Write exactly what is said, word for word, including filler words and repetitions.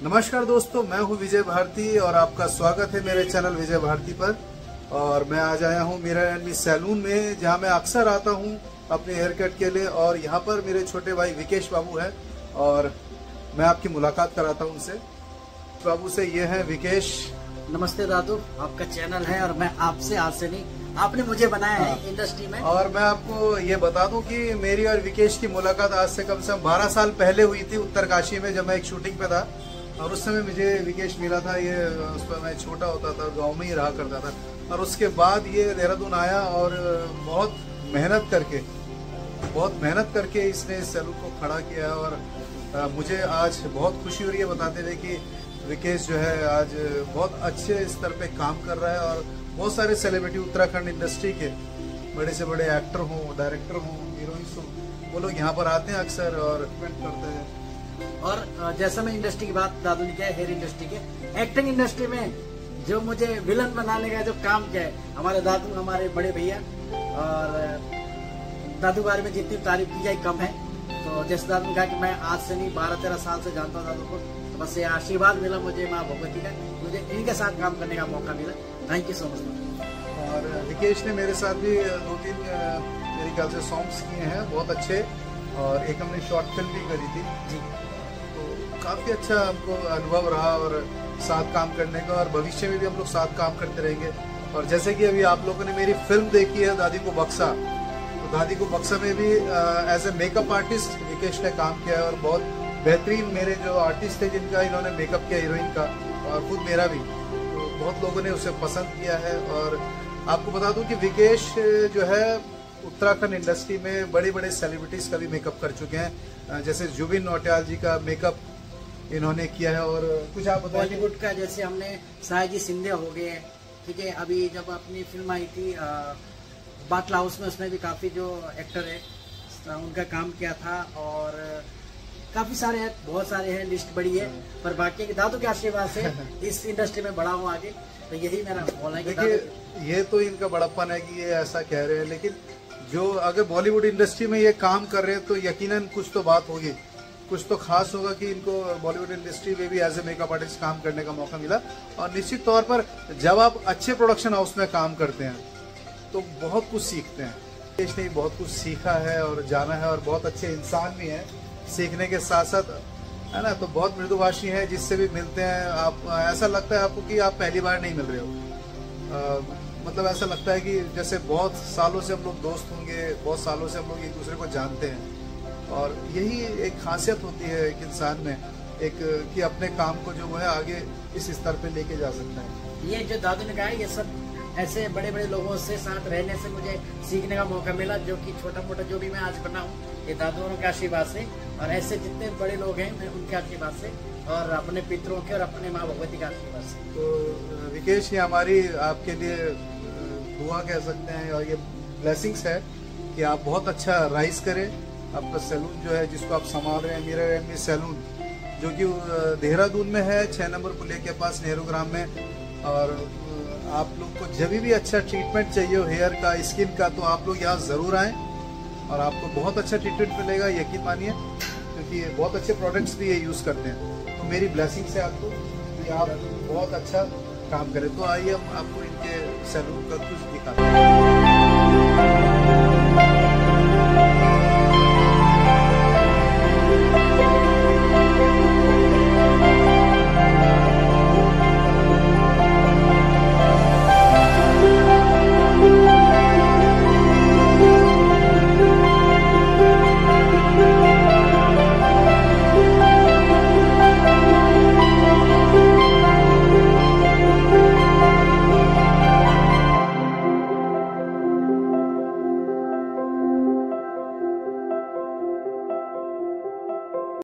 नमस्कार दोस्तों, मैं हूं विजय भारती और आपका स्वागत है मेरे चैनल विजय भारती पर। और मैं आज आया हूं मीरा एंड मिस सैलून में, जहां मैं अक्सर आता हूं अपने हेयर कट के लिए। और यहां पर मेरे छोटे भाई विकेश बाबू है और मैं आपकी मुलाकात कराता हूं उनसे। बाबू से ये है विकेश। नमस्ते दादू, आपका चैनल है और मैं आपसे आज से नहीं, आपने मुझे बनाया है हाँ। इंडस्ट्री में। और मैं आपको ये बता दूं कि मेरी और विकेश की मुलाकात आज से कम से कम बारह साल पहले हुई थी उत्तरकाशी में, जब मैं एक शूटिंग पे था। और उस समय मुझे विकेश मिला था, ये उस पर मैं छोटा होता था, गांव में ही रहा करता था। और उसके बाद ये देहरादून आया और बहुत मेहनत करके बहुत मेहनत करके इसने इस सैलून को खड़ा किया। और आ, मुझे आज बहुत खुशी हो रही है बताते हुए कि विकेश जो है आज बहुत अच्छे स्तर पे काम कर रहा है। और बहुत सारे सेलिब्रिटी उत्तराखंड इंडस्ट्री के बड़े से बड़े एक्टर हों, डायरेक्टर हों, हीरोइंस हों, वो लोग यहाँ पर आते हैं अक्सर और रिकमेंड करते हैं। और जैसा मैं इंडस्ट्री की बात दादू ने किया, हेयर इंडस्ट्री के, एक्टिंग इंडस्ट्री में जो मुझे विलन बनाने का जो काम किया है हमारे दादू, हमारे बड़े भैया। और दादू बारे में जितनी तारीफ की जाए कम है। तो जैसे दादू ने कहा कि मैं आज से नहीं बारह तेरह साल से जानता हूँ दादू को, तो बस ये आशीर्वाद मिला मुझे माँ भगवती का, मुझे इनके साथ काम करने का मौका मिला। Thank you so much. और विकेश ने मेरे साथ भी दो तीन मेरे ख्याल से सॉन्ग्स किए हैं बहुत अच्छे, और एक हमने शॉर्ट फिल्म भी करी थी जी। तो काफ़ी अच्छा हमको अनुभव रहा और साथ काम करने का, और भविष्य में भी हम लोग साथ काम करते रहेंगे। और जैसे कि अभी आप लोगों ने मेरी फिल्म देखी है दादी को बक्सा, तो दादी को बक्सा में भी as a makeup artist Vikesh ने काम किया है। और बहुत बेहतरीन मेरे जो आर्टिस्ट थे जिनका इन्होंने मेकअप किया हीरोइन का, और खुद मेरा भी, तो बहुत लोगों ने उसे पसंद किया है। और आपको बता दूं कि विकेश जो है उत्तराखंड इंडस्ट्री में बड़े बड़े सेलिब्रिटीज का भी मेकअप कर चुके हैं, जैसे जुबिन नौटियाल जी का मेकअप इन्होंने किया है। और कुछ आप बताइए। बॉलीवुड का जैसे हमने सायजी सिंधे हो गए, ठीक है। अभी जब अपनी फिल्म आई थी बाटला हाउस में, उसमें भी काफी जो एक्टर है उनका काम किया था। और काफी सारे हैं, बहुत सारे हैं, लिस्ट बड़ी है। पर बाकी दादू के आशीर्वाद से इस इंडस्ट्री में बड़ा हूँ आगे, तो यही मेरा बोलना है। देखिए, ये तो इनका बड़प्पन है कि ये ऐसा कह रहे हैं, लेकिन जो अगर बॉलीवुड इंडस्ट्री में ये काम कर रहे हैं तो यकीनन कुछ तो बात होगी, कुछ तो खास होगा कि इनको बॉलीवुड इंडस्ट्री में भी एज ए मेकअप आर्टिस्ट काम करने का मौका मिला। और निश्चित तौर पर जब आप अच्छे प्रोडक्शन हाउस में काम करते हैं तो बहुत कुछ सीखते हैं। विकेश ने बहुत कुछ सीखा है और जाना है, और बहुत अच्छे इंसान भी हैं सीखने के साथ साथ, है ना। तो बहुत मृदुभाषी है, जिससे भी मिलते हैं आप ऐसा लगता है आपको कि आप पहली बार नहीं मिल रहे हो। आ, मतलब ऐसा लगता है कि जैसे बहुत सालों से हम लोग दोस्त होंगे, बहुत सालों से हम लोग एक दूसरे को जानते हैं। और यही एक खासियत होती है एक इंसान में, एक कि अपने काम को जो है आगे इस स्तर पे लेके जा सकता है। ये जो दादू ने कहा है, ये सब ऐसे बड़े बड़े लोगों से साथ रहने से मुझे सीखने का मौका मिला, जो कि छोटा मोटा जो भी मैं आज बना हूँ ये दादुओं के आशीर्वाद से। और ऐसे जितने बड़े लोग हैं मैं उनके आशीर्वाद से, और अपने पितरों के और अपने माँ भगवती के आशीर्वाद से। तो विकेश, ये हमारी आपके लिए दुआ कह सकते हैं, और ये ब्लेसिंग्स है कि आप बहुत अच्छा राइज करें। आपका सैलून जो है जिसको आप संभाल रहे हैं, मीरा एंड मिस सैलून, जो कि देहरादून में है, छह नंबर पुलिया के पास नेहरू ग्राम में। और आप लोग को जब भी अच्छा ट्रीटमेंट चाहिए हो हेयर का, स्किन का, तो आप लोग यहाँ जरूर आएँ और आपको बहुत अच्छा ट्रीटमेंट मिलेगा, यकीन मानिए, क्योंकि बहुत अच्छे प्रोडक्ट्स भी ये यूज़ करते हैं। तो मेरी ब्लेसिंग से आपको कि आप बहुत अच्छा काम करें। तो आइए हम आपको इनके सैलून का कुछ दिखाते हैं।